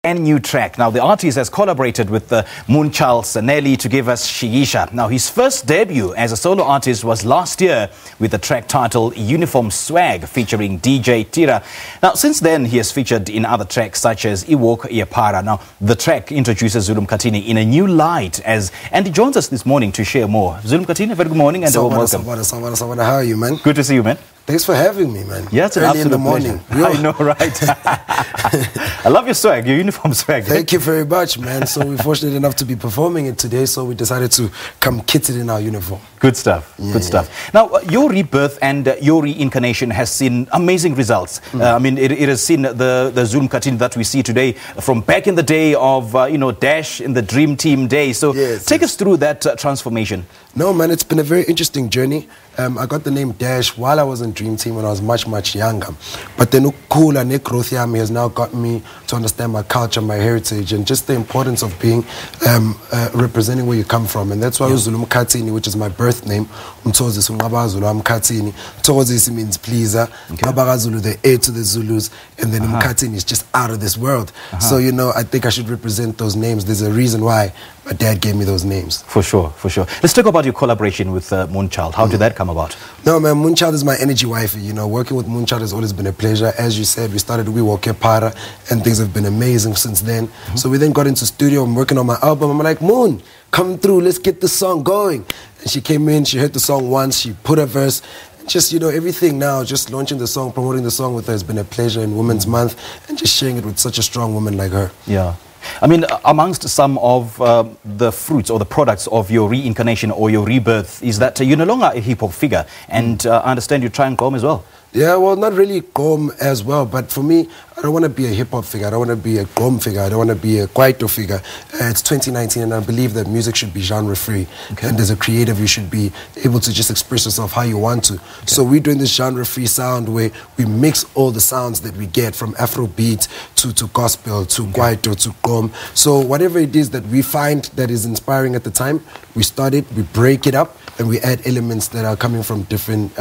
And new track. Now, the artist has collaborated with Moonchild Sanelly to give us Shiksha. Now, his first debut as a solo artist was last year with the track titled Uniform Swag featuring DJ Tira. Now, since then, he has featured in other tracks such as Iwalk, Phara. Now, the track introduces Zulu Mkhathini in a new light and he joins us this morning to share more. Zulu Mkhathini, very good morning and welcome. How are you, man? Good to see you, man. Thanks for having me, man. Yeah, it's an absolute pleasure. I know, right? I love your swag, your uniform swag. Thank you very much, man. So we're fortunate enough to be performing it today, so we decided to come kitted in our uniform. Good stuff, good stuff. Now, your rebirth and your reincarnation has seen amazing results. I mean, it has seen the Zulu Mkhathini that we see today from back in the day of, Dash in the Dream Team days. So take us through that transformation. No, man, it's been a very interesting journey. I got the name Dash while I was in Dream Team when I was much, much younger. But the cool and growth has now got me to understand my culture, my heritage, and just the importance of being representing where you come from. And that's why Zulu Mkhathini, which is my birth name, Zulu Mkhathini. Mkhathini means pleaser. Zulu, the heir to the Zulus, and then Mkhathini is just out of this world. So, I think I should represent those names. There's a reason why my dad gave me those names. For sure, for sure. Let's talk about your collaboration with Moonchild. How did that come about? No, man, Moonchild is my energy wifey. Working with Moonchild has always been a pleasure. As you said, we started Iwalk, Phara, and things have been amazing since then. So we then got into studio. I'm working on my album. I'm like, Moon, come through. Let's get the song going. And she came in. She heard the song once. She put a verse. Just, everything now, just launching the song, promoting the song with her has been a pleasure in Women's Month, and just sharing it with such a strong woman like her. Yeah. I mean, amongst some of the fruits or the products of your reincarnation or your rebirth is that you're no longer a hip-hop figure, and I understand you try and come as well. Yeah, well, not really Gqom as well, but for me, I don't want to be a hip-hop figure. I don't want to be a Gqom figure. I don't want to be a Kwaito figure. It's 2019, and I believe that music should be genre-free. And as a creative, you should be able to just express yourself how you want to. So we're doing this genre-free sound where we mix all the sounds that we get from Afrobeat to gospel to Kwaito to Gqom. So whatever it is that we find that is inspiring at the time, we start it, we break it up, and we add elements that are coming from different,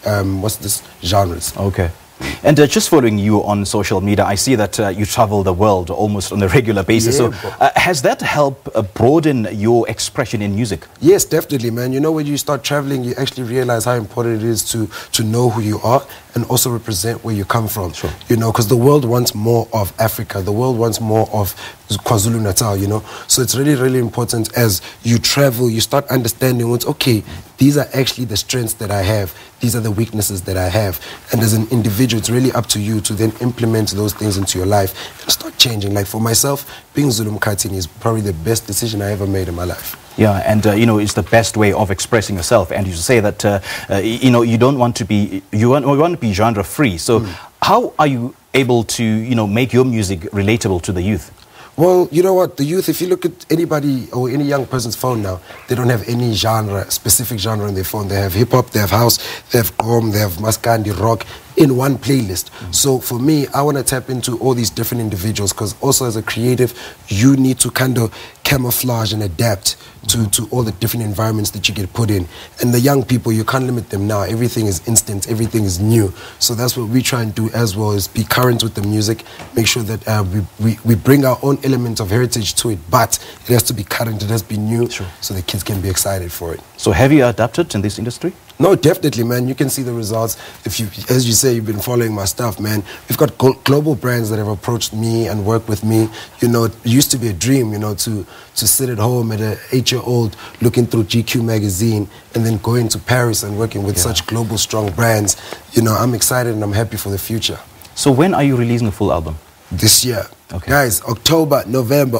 genres. Okay. And just following you on social media, I see that you travel the world almost on a regular basis. So has that helped broaden your expression in music? Yes, definitely, man. When you start traveling, you actually realize how important it is to know who you are and also represent where you come from. Sure. Because the world wants more of Africa. The world wants more of KwaZulu-Natal, So it's really, really important as you travel, you start understanding what's, okay, these are actually the strengths that I have. These are the weaknesses that I have. And as an individual, it's really up to you to then implement those things into your life and start changing. Like for myself, being Zulu Mkhathini is probably the best decision I ever made in my life. Yeah, and it's the best way of expressing yourself. And you say that you don't want to be you want to be genre free. So how are you able to make your music relatable to the youth? Well, you know what, the youth, if you look at anybody or any young person's phone now, they don't have any specific genre in their phone. They have hip-hop, they have house, they have Gqom, they have Maskandi, rock, in one playlist. So for me, I want to tap into all these different individuals because also as a creative, you need to kind of camouflage and adapt to all the different environments that you get put in. And the young people, you can't limit them now. Everything is instant, everything is new. So that's what we try and do as well, is be current with the music, make sure that we bring our own element of heritage to it, but it has to be current, it has to be new, so the kids can be excited for it. So have you adapted in this industry? No, definitely, man. You can see the results. If you, as you say, you've been following my stuff, man. We've got global brands that have approached me and worked with me. It used to be a dream, to sit at home at an 8-year-old looking through GQ magazine and then going to Paris and working with such global, strong brands. I'm excited and I'm happy for the future. So when are you releasing a full album? This year. Okay. Guys, October, November.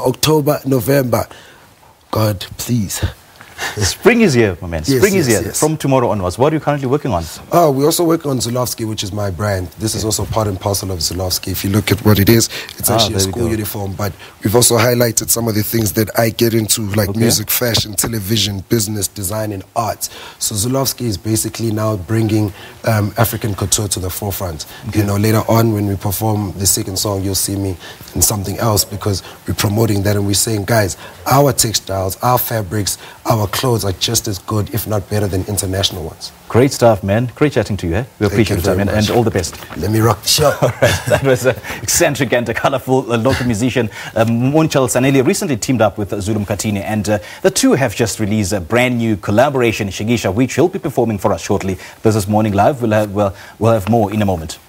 God, please. Spring is here, my man. Spring is here. Yes. From tomorrow onwards. What are you currently working on? Oh, we're also working on Zulowski, which is my brand. This is also part and parcel of Zulowski. If you look at what it is, it's actually a school uniform. But we've also highlighted some of the things that I get into, like music, fashion, television, business, design, and arts. So Zulowski is basically now bringing African couture to the forefront. Later on when we perform the second song, you'll see me in something else because we're promoting that and we're saying, guys, our textiles, our fabrics, our clothes are just as good, if not better, than international ones. Great stuff, man. Great chatting to you. We appreciate it, and all the best. Let me rock the show. All right, that was an eccentric and a colorful local musician. Moonchild Sanelly recently teamed up with Zulu Mkhathini, and the two have just released a brand new collaboration, Shiksha, which he'll be performing for us shortly. This is Morning Live. We'll have more in a moment.